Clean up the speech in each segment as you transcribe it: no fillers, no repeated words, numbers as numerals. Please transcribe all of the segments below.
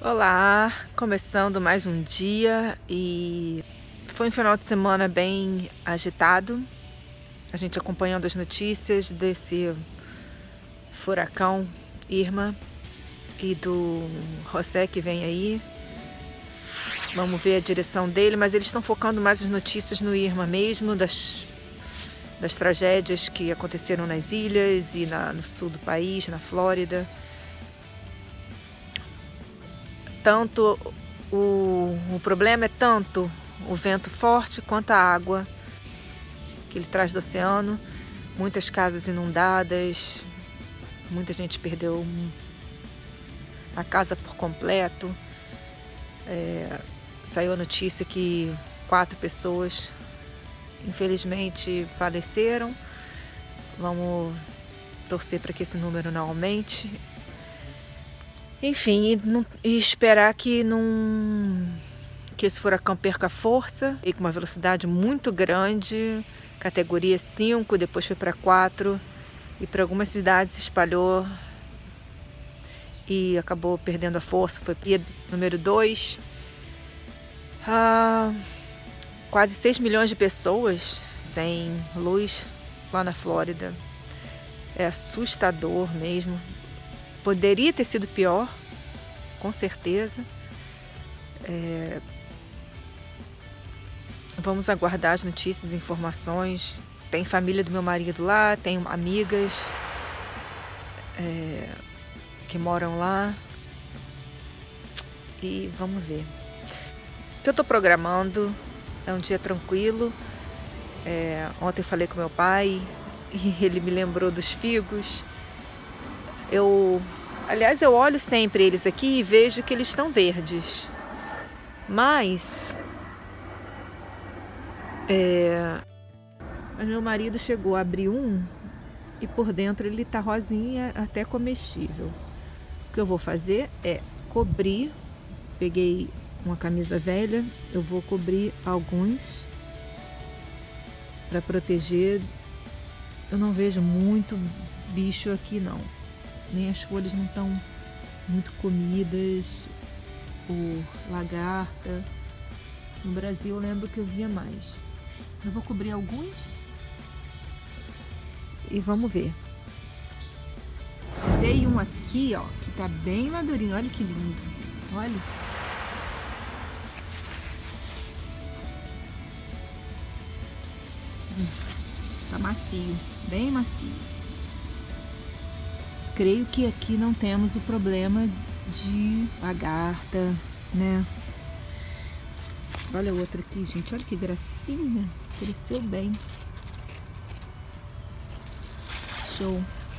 Olá, começando mais um dia e foi um final de semana bem agitado. A gente acompanhando as notícias desse furacão Irma e do José que vem aí. Vamos ver a direção dele, mas eles estão focando mais as notícias no Irma mesmo, das tragédias que aconteceram nas ilhas e no sul do país, na Flórida. O problema é tanto o vento forte quanto a água que ele traz do oceano. Muitas casas inundadas, muita gente perdeu a casa por completo. Saiu a notícia que 4 pessoas infelizmente faleceram. Vamos torcer para que esse número não aumente. Enfim, e esperar que esse furacão perca força e com uma velocidade muito grande, categoria 5, depois foi para 4 e para algumas cidades se espalhou e acabou perdendo a força, foi número 2. Quase 6 milhões de pessoas sem luz lá na Flórida. É assustador mesmo. Poderia ter sido pior, com certeza. Vamos aguardar as notícias e informações. Tem família do meu marido lá, tenho amigas que moram lá. E vamos ver. O que eu estou programando é um dia tranquilo. Ontem eu falei com meu pai e ele me lembrou dos figos. Aliás, eu olho sempre eles aqui e vejo que eles estão verdes. Mas meu marido chegou a abrir um e por dentro ele tá rosinha, até comestível. O que eu vou fazer é cobrir. Peguei uma camisa velha, eu vou cobrir alguns para proteger. Eu não vejo muito bicho aqui não. Nem as folhas não estão muito comidas por lagarta. No Brasil eu lembro que eu via mais. Eu vou cobrir alguns e vamos ver. Tem um aqui, ó, que tá bem madurinho. Olha que lindo. Olha. Tá macio, bem macio. Creio que aqui não temos o problema de lagarta, né? Olha o outro aqui, gente. Olha que gracinha. Cresceu bem. Show.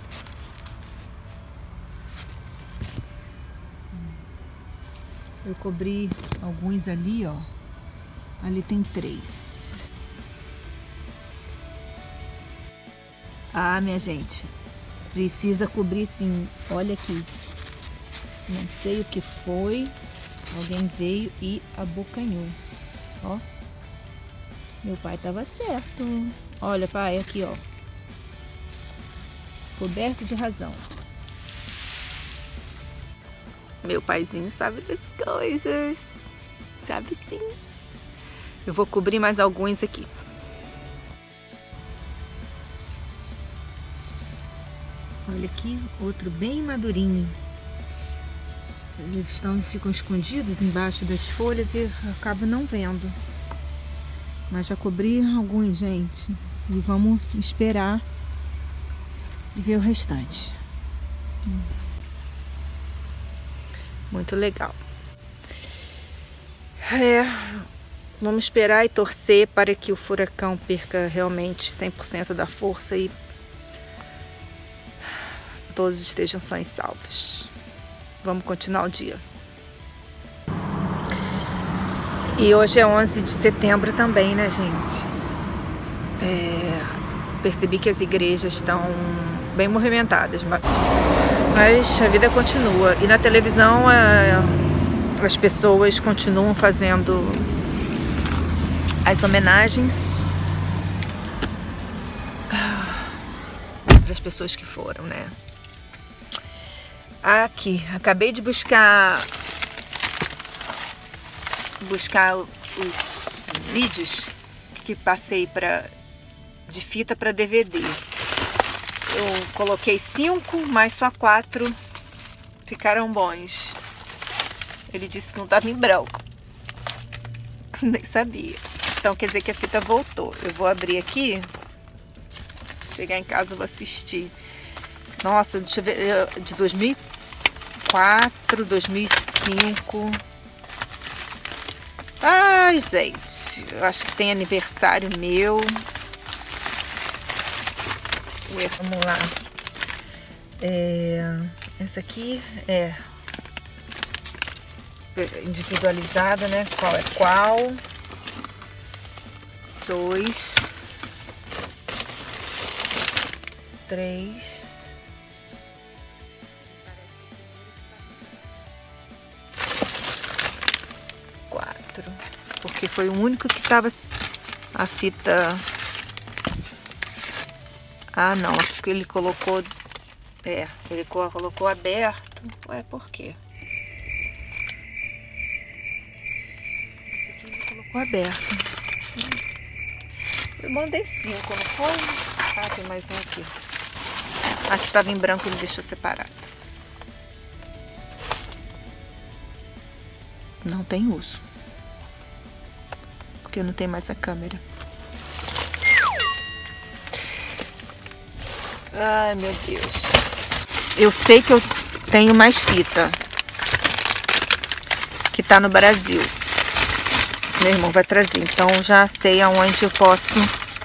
Eu cobri alguns ali, ó. Ali tem 3. Ah, minha gente. Precisa cobrir sim. Olha aqui. Não sei o que foi. Alguém veio e abocanhou. Ó. Meu pai tava certo. Olha, pai, aqui, ó. Coberto de razão. Meu paizinho sabe das coisas. Sabe sim. Eu vou cobrir mais alguns aqui. Olha aqui, outro bem madurinho. Eles ficam escondidos embaixo das folhas e acabo não vendo. Mas já cobri alguns, gente. E vamos esperar e ver o restante. Muito legal. Vamos esperar e torcer para que o furacão perca realmente 100% da força e todos estejam sãos e salvos. Vamos continuar o dia. E hoje é 11 de setembro também, né, gente? Percebi que as igrejas estão bem movimentadas, mas a vida continua. E na televisão as pessoas continuam fazendo as homenagens para as pessoas que foram, né? Aqui, acabei de buscar buscar os vídeos que passei de fita para DVD. Eu coloquei 5, mas só 4 ficaram bons. Ele disse que não estava em branco. Nem sabia. Então quer dizer que a fita voltou. Eu vou abrir aqui. Chegar em casa eu vou assistir. Nossa, deixa eu ver. De 2004, 2005. Ai, gente. Eu acho que tem aniversário meu. Vamos lá. Essa aqui é individualizada, né? Qual é qual? 2, 3, 4, porque foi o único que tava a fita. Ah, não, que ele colocou, ele colocou aberto. Ué, por quê? Esse aqui ele colocou aberto. Eu mandei 5, não foi? Ah, tem mais um aqui. Aqui tava em branco, ele deixou separado. Não tem uso. Porque não tem mais a câmera. Ai, meu Deus. Eu sei que eu tenho mais fita. Que tá no Brasil. Meu irmão vai trazer. Então já sei aonde eu posso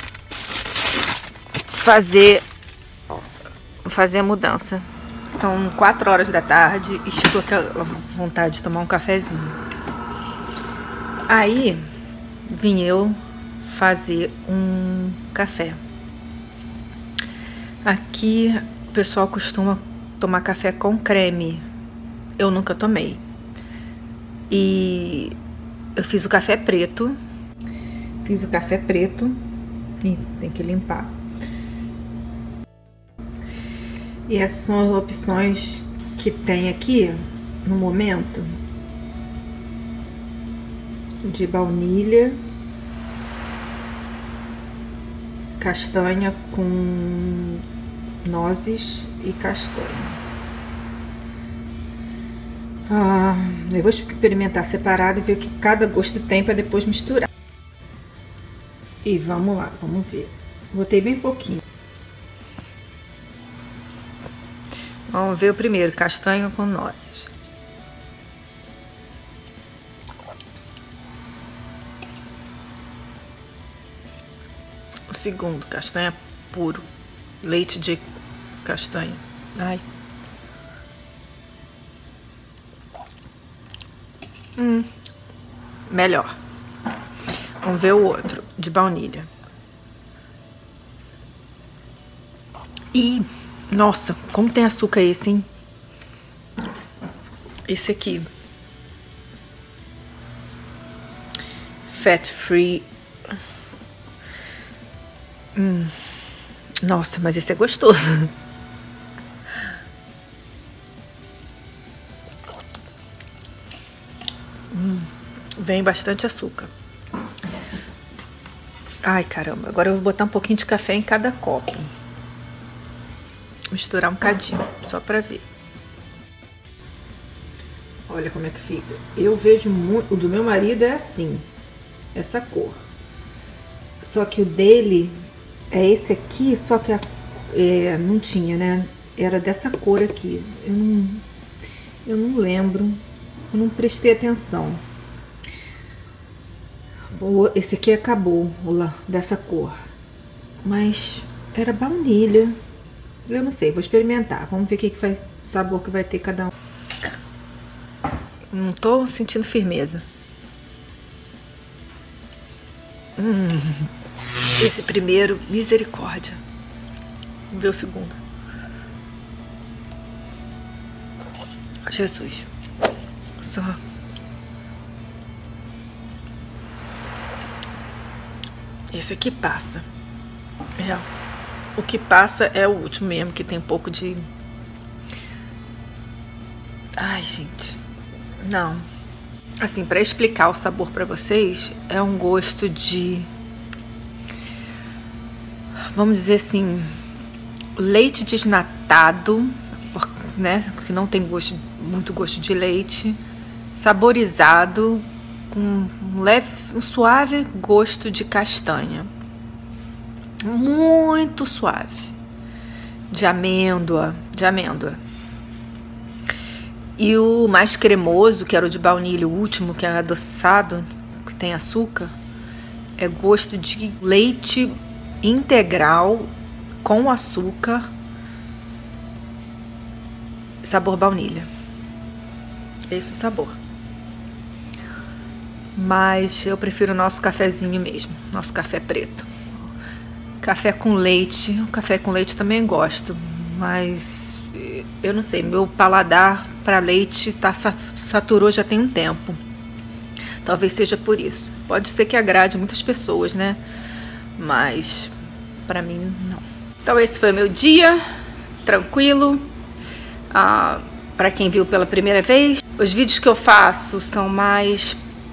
fazer a mudança. São 4 horas da tarde e chegou aquela vontade de tomar um cafezinho. Aí vim eu fazer um café. Aqui o pessoal costuma tomar café com creme. Eu nunca tomei. E eu fiz o café preto. Fiz o café preto. E tem que limpar. E essas são as opções que tem aqui no momento. De baunilha, castanha com nozes e castanha. Eu vou experimentar separado e ver o que cada gosto tem para depois misturar. E vamos lá, vamos ver. Botei bem pouquinho. Vamos ver o primeiro, castanha com nozes. O segundo, castanha puro, leite de castanha. Ai. Melhor. Vamos ver o outro, de baunilha. E, nossa, como tem açúcar esse, hein? Esse aqui. Fat free. Nossa, mas esse é gostoso. Vem bastante açúcar. Ai, caramba. Agora eu vou botar um pouquinho de café em cada copo. Misturar um cadinho, só pra ver. Olha como é que fica. Eu vejo muito... O do meu marido é assim. Essa cor. Só que o dele é esse aqui, só que não tinha, né? Era dessa cor aqui. Eu não lembro. Eu não prestei atenção. Esse aqui acabou, dessa cor. Mas era baunilha. Eu não sei, vou experimentar. Vamos ver o que vai, sabor que vai ter cada um. Não tô sentindo firmeza. Esse primeiro, misericórdia. Vamos ver o segundo. Jesus. Só. Esse aqui passa. O que passa é o último mesmo, que tem um pouco de... Ai, gente. Não. Assim, para explicar o sabor para vocês, é um gosto de, vamos dizer assim, leite desnatado, né, que não tem muito gosto de leite, saborizado com um suave gosto de castanha, muito suave, de amêndoa. E o mais cremoso, que era o de baunilha, o último, que é adoçado, que tem açúcar, é gosto de leite integral com açúcar, sabor baunilha. Esse é o sabor. Mas eu prefiro o nosso cafezinho mesmo, nosso café preto. Café com leite, café com leite também gosto, mas eu não sei, meu paladar para leite saturou já tem um tempo. Talvez seja por isso. Pode ser que agrade muitas pessoas, né? Mas para mim não. Então esse foi o meu dia, tranquilo. Para quem viu pela primeira vez, os vídeos que eu faço são mais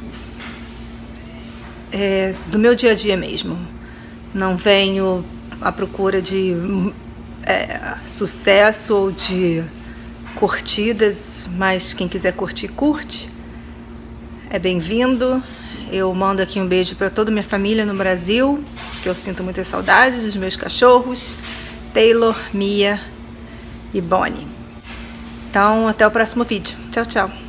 do meu dia a dia mesmo. Não venho à procura de sucesso ou de curtidas, mas quem quiser curtir, curte. É bem-vindo. Eu mando aqui um beijo para toda a minha família no Brasil, que eu sinto muitas saudades dos meus cachorros, Taylor, Mia e Bonnie. Então, até o próximo vídeo. Tchau, tchau.